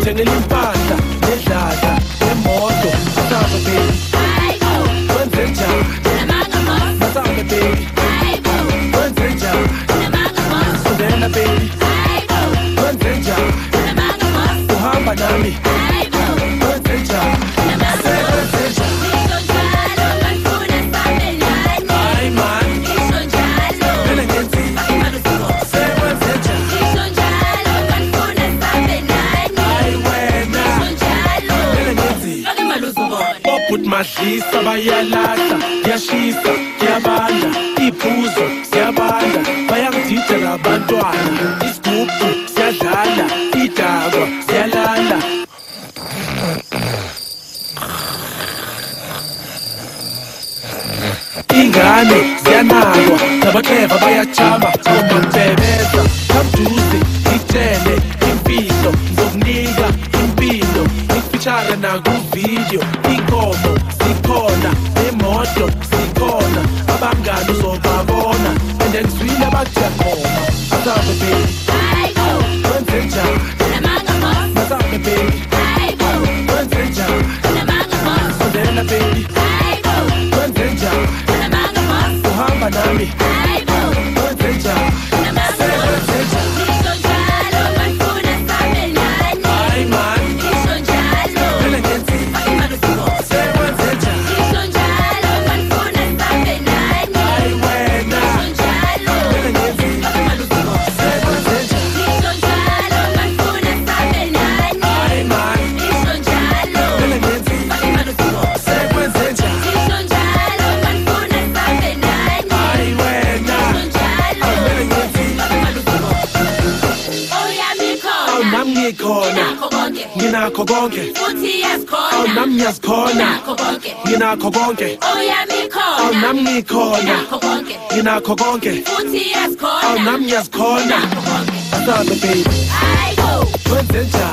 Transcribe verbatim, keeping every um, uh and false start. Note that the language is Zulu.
ngithengela impahla nedladla nemoto asabe baby wenze njani masabe baby wenze njani sundela baby wenze njani uhamba nami wenze njani wenze njani madlisa bayalahla yashisa kuyabanda iphuzo siyabanda bayangididela abantwana isigubhu siyadlala idakwa siyalala ingane ziyanakwa nabakleva bayajama omabhebeza kamduze ngitshele impilo ngizokunika impilo ngikufitshane nakuvidiyo inkomo zikhona nemoto zikhona abangani uzobabona ende ngizwile abajakhoma asabe baby wenze njani masabe baby wenze njani sondela baby wenze njani uhamba nami wenze njani nginakho konke futhi yasikhona awu nami ngiyazikhona nginakho konke nginakho konke oyami khona awu nami ngikhona nginakho konke nginakho konke futhi yasikhona awu nami ngiyazikhona nginakho konke asabe baby ayibo wenze njani